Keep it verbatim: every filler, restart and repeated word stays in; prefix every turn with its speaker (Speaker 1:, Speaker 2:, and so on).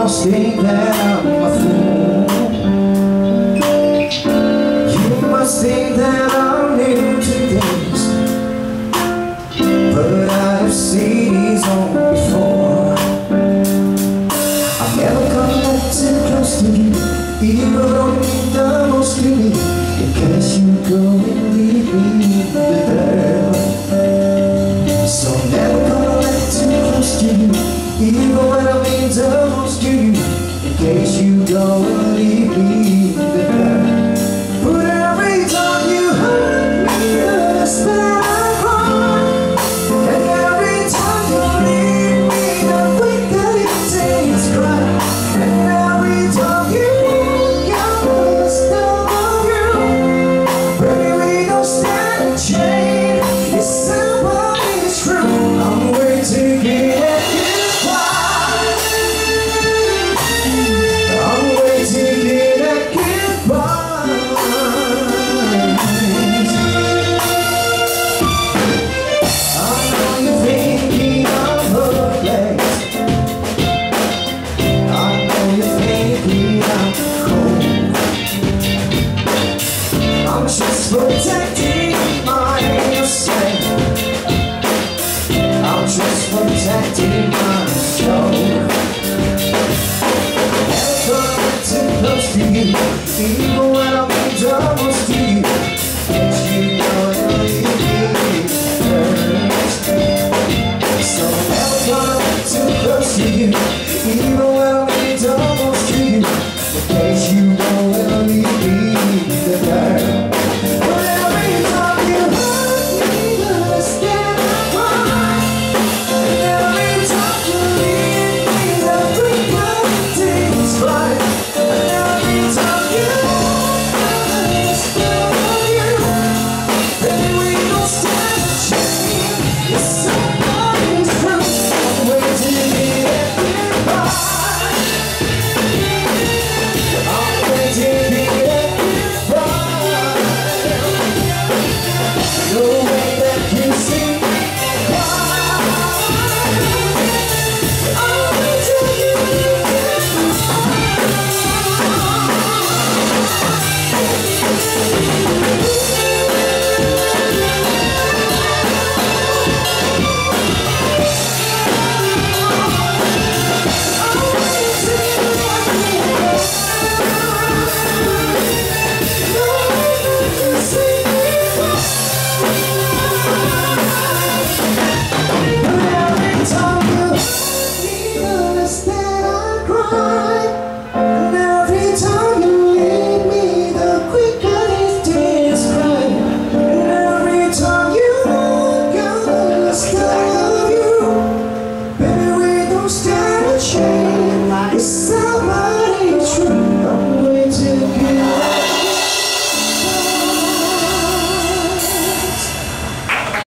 Speaker 1: must think that I'm a fool. You must think that I'm new to this, but I've seen these on before. I've never come back too close to you, even though you mean the most to me, in case you go and leave me in the dirt. So never come back too close to you, even when I mean the most to you, in case you go and leave me in the dirt. But every time you hurt me, that's that I cry. And every time you leave me, I think that it takes cry. And every time you walk out, it's still on you. Baby, we don't stand a chance. It's simple, it's true. I'm way too good at goodbye. I'm way too good at goodbye. I know you're thinking I'm hopeless. I know you're thinking I'm cold. I'm just protecting my innocence. I'm just protecting my soul. Never come too close to you, even when I'm in trouble.